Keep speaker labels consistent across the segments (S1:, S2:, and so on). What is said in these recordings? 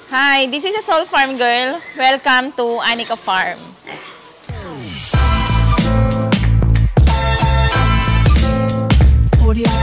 S1: Hi, this is a Soul Farm girl. Welcome to Anika Farm. Audio.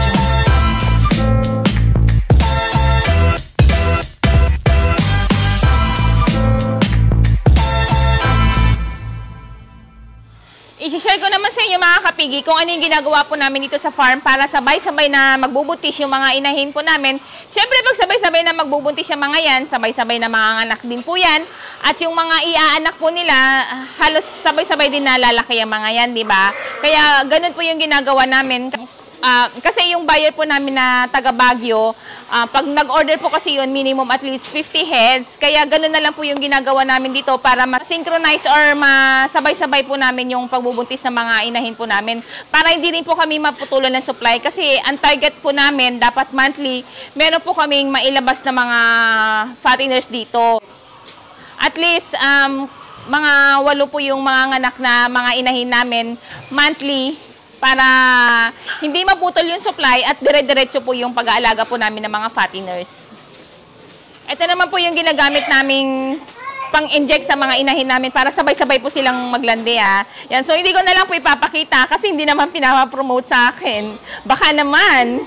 S1: I-share ko naman sa inyo mga kapigi kung ano yung ginagawa po namin dito sa farm para sabay-sabay na magbubuntis yung mga inahin po namin. Siyempre pag sabay-sabay na magbubuntis yung mga yan, sabay-sabay na mga anak din po yan. At yung mga iaanak po nila, halos sabay-sabay din nalalaki yung mga yan, di ba? Kaya ganun po yung ginagawa namin. Kasi yung buyer po namin na taga Baguio, pag nag-order po kasi yun, minimum at least 50 heads. Kaya ganun na lang po yung ginagawa namin dito para ma-synchronize or masabay-sabay po namin yung pagbubuntis ng mga inahin po namin. Para hindi rin po kami maputulan ng supply. Kasi ang target po namin, dapat monthly, meron po kaming mailabas na mga fatteners dito. At least, mga 8 po yung mga anak na mga inahin namin monthly, para hindi maputol yung supply at dire-diretso po yung pag-aalaga po namin ng mga fatteners. Ito naman po yung ginagamit naming pang-inject sa mga inahin namin para sabay-sabay po silang maglandi. Yan. So hindi ko na lang po ipapakita kasi hindi naman pinapromote sa akin. Baka naman.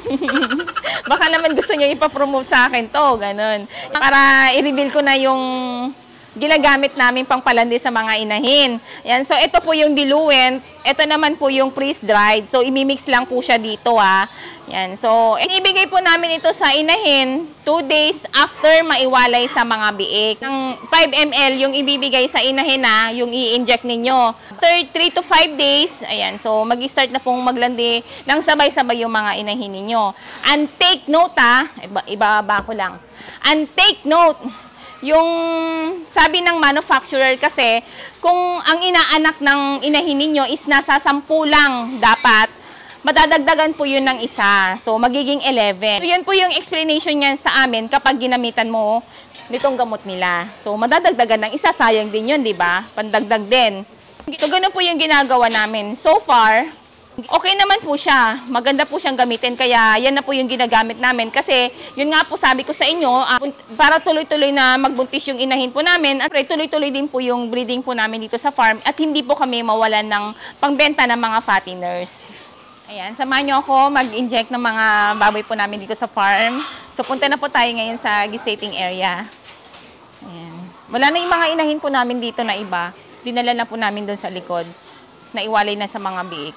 S1: Baka naman gusto niyo ipapromote sa akin to. Ganun. Para i-reveal ko na yung ginagamit namin pang palandi sa mga inahin. Yan. So, ito po yung diluent. Ito naman po yung freeze-dried. So, imimix lang po siya dito, Yan. So, ibigay po namin ito sa inahin 2 days after maiwalay sa mga biik. Ng 5 ml yung ibibigay sa inahin yung i-inject ninyo. After 3 to 5 days, ayan. So, mag-start na pong maglandi ng sabay-sabay yung mga inahin ninyo. And take note, ibaba ko lang. And take note, yung sabi ng manufacturer kasi, kung ang inaanak ng inahin ninyo is nasa 10 lang dapat, madadagdagan po yun ng isa. So, magiging 11. So, yun po yung explanation niyan sa amin kapag ginamitan mo nitong gamot nila. So, madadagdagan ng isa, sayang din yun, di ba? Pandagdag din. So, ganun po yung ginagawa namin. So far, okay naman po siya. Maganda po siyang gamitin. Kaya yan na po yung ginagamit namin. Kasi yun nga po sabi ko sa inyo, para tuloy-tuloy na magbuntis yung inahin po namin. At tuloy-tuloy din po yung breeding po namin dito sa farm. At hindi po kami mawalan ng pangbenta ng mga fatteners. Ayan, samahan nyo ako mag-inject ng mga baboy po namin dito sa farm. So punta na po tayo ngayon sa gestating area. Ayan. Wala na yung mga inahin po namin dito na iba. Dinala na po namin doon sa likod. Naiwalay na sa mga biik.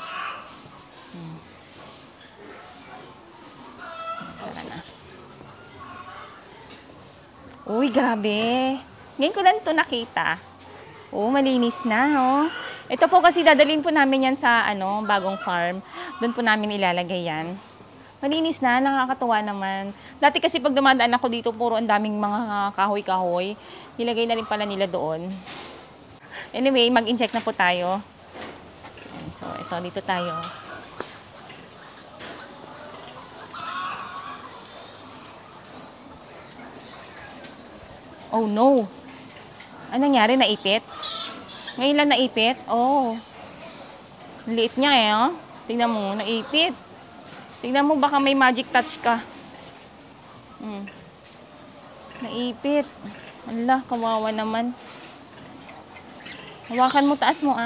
S1: Uy, grabe. Ngayon ko lang ito nakita. Oh, malinis na, Ito po kasi dadalhin po namin yan sa bagong farm. Doon po namin ilalagay yan. Malinis na, nakakatuwa naman. Dati kasi pag dumadaan ako dito, puro ang daming mga kahoy-kahoy. Nilagay na rin pala nila doon. Anyway, mag-inject na po tayo. So, ito, dito tayo. Oh no. Ano nangyari? Naipit? Ngayon lang naipit? Oh. Liit niya Tingnan mo, naipit. Tingnan mo, baka may magic touch ka. Naipit. Ala, kawawa naman. Hawakan mo, taas mo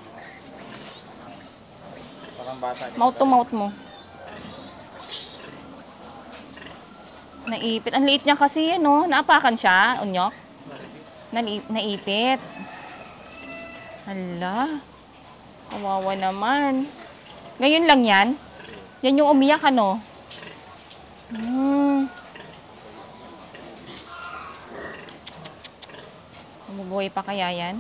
S2: Parang bata.
S1: Mouth to mouth mo. Naipit. Ang liit niya kasi Naapakan siya, unyok. Naipit. Hala. Kawawa naman. Ngayon lang yan? Yan yung umiyak, Mabubuhay pa kaya yan?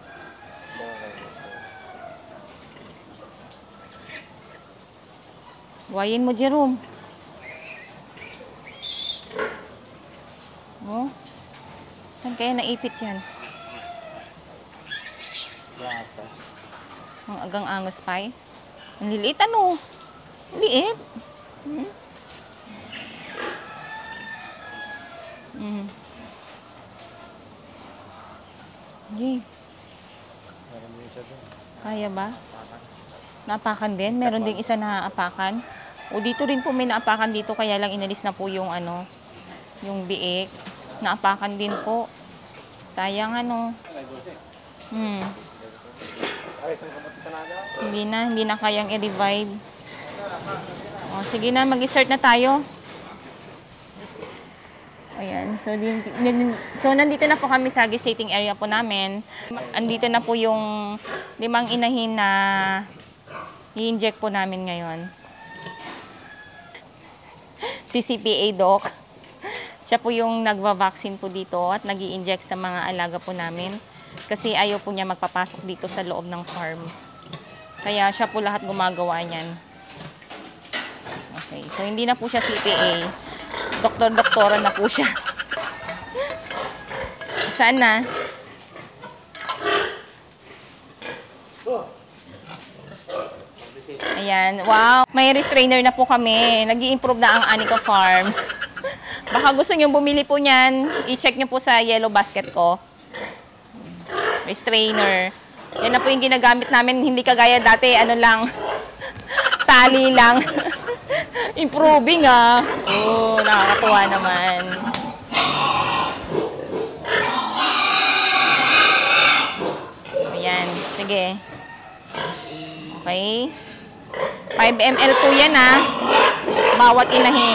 S1: Buhayin mo, Jerome. Oh. Saan kaya naipit yan?
S2: Yata.
S1: Ang agang angas pa Ang liliit Liit. Okay. Kaya ba? Naapakan din? Meron ding isa na naapakan. O dito rin po may naapakan dito kaya lang inalis na po yung yung biik. naapakan din po. Sayang ano. Hindi na kayang i-revive. O, sige na, mag-start na tayo. Ayan, so nandito na po kami sa gestating area po namin. Andito na po yung 5 inahin na i-inject po namin ngayon. Si CPA Doc. Siya po yung nagva-vaccine po dito at nag-i-inject sa mga alaga po namin. Kasi ayaw po niya magpapasok dito sa loob ng farm. Kaya siya po lahat gumagawa niyan. Okay, so hindi na po siya CPA. Doktor-doktora na po siya. Saan na? Ayan, wow. May restrainer na po kami. Nag-i-improve na ang Anika Farm. Baka gusto nyo bumili po niyan, i-check nyo po sa yellow basket ko. Restrainer. Yan na po yung ginagamit namin. Hindi kagaya dati, ano lang, tali lang. Improving ah. Oh, nakakatuwa naman. Ayan, sige. Okay. 5 ml po yan ah. Bawat inahin.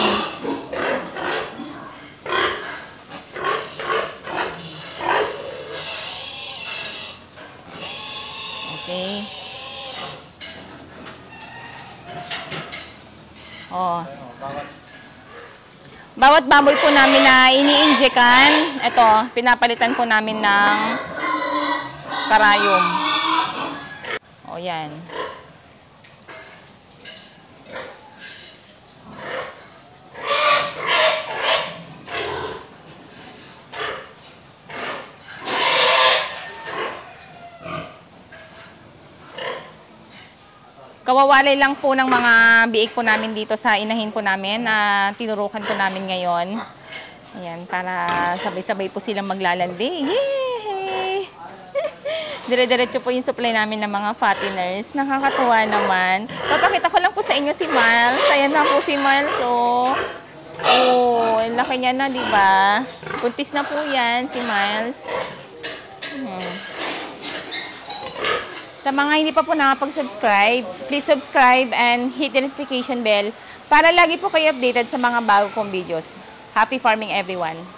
S1: Okay. Oh. Bawat baboy po namin na ini-injekan, ito, pinapalitan po namin ng karayom. O, yan. Kawawalay lang po ng mga biik po namin dito sa inahin po namin na tinurukan po namin ngayon. Ayan, para sabay-sabay po silang maglalandi. Yay! Dire-diretso po yung supply namin ng mga fatteners. Nakakatuwa naman. Papakita ko lang po sa inyo si Miles. Ayan na po si Miles. Oh, laki niya na, di ba? Buntis na po yan si Miles. Sa mga hindi pa po nakapag-subscribe, please subscribe and hit the notification bell para lagi po kayo updated sa mga bago kong videos. Happy farming everyone!